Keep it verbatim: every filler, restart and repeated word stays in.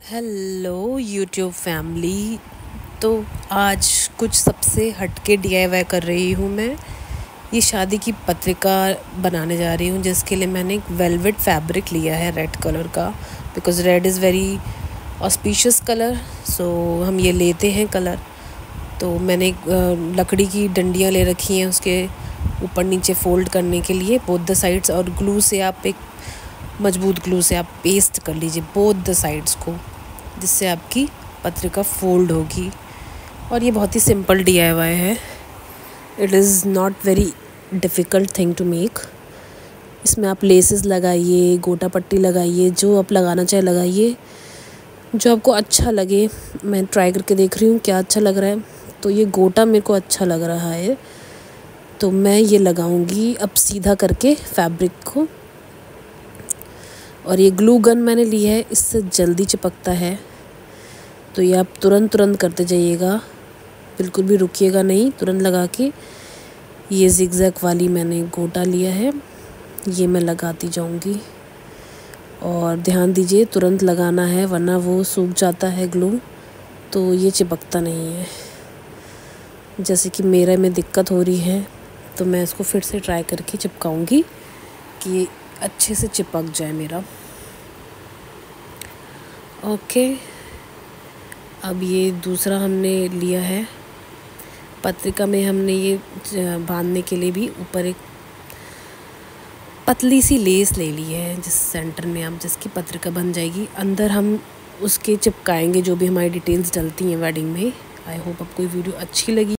Hello YouTube family. तो आज कुछ सबसे हटके डीआईवाई कर रही हूँ मैं। ये शादी की पत्रिका बनाने जा रही हूँ, जिसके लिए मैंने एक वेलवेट फैब्रिक लिया है रेड कलर का, because red is very auspicious colour. So हम ये लेते हैं कलर। तो मैंने एक लकड़ी की डंडियाँ ले रखी हैं, उसके ऊपर नीचे फोल्ड करने के लिए बोथ द साइड्स, और ग्लू से आप एक मजबूत ग्लू से आप पेस्ट कर लीजिए बोथ द साइड्स को, जिससे आपकी पत्रिका फोल्ड होगी। और ये बहुत ही सिंपल डीआईवाई है। It is not very difficult thing to make. इसमें आप लेसेस लगाइए, गोटा पट्टी लगाइए, जो आप लगाना चाहे लगाइए, जो आपको अच्छा लगे। मैं ट्राई करके देख रही हूँ क्या अच्छा लग रहा है। तो ये गोटा मेरे को अच्छा लग रहा है, तो मैं ये लगाऊंगी अब सीधा करके फैब्रिक को। और ये ग्लू गन मैंने ली है, इससे जल्दी चिपकता है, तो ये आप तुरंत तुरंत करते जाइएगा, बिल्कुल भी रुकिएगा नहीं, तुरंत लगा के। ये जिगजैग वाली मैंने गोटा लिया है, ये मैं लगाती जाऊंगी। और ध्यान दीजिए तुरंत लगाना है, वरना वो सूख जाता है ग्लू, तो ये चिपकता नहीं है। जैसे कि मेरे में दिक्कत हो रही है, तो मैं इसको फिर से ट्राई करके चिपकाऊंगी कि अच्छे से चिपक जाए मेरा। ओके, अब ये दूसरा हमने लिया है। पत्रिका में हमने ये बांधने के लिए भी ऊपर एक पतली सी लेस ले ली है, जिस सेंटर में आप जिसकी पत्रिका बन जाएगी। अंदर हम उसके चिपकाएंगे जो भी हमारी डिटेल्स डलती हैं वेडिंग में। आई होप आपको ये वीडियो अच्छी लगी।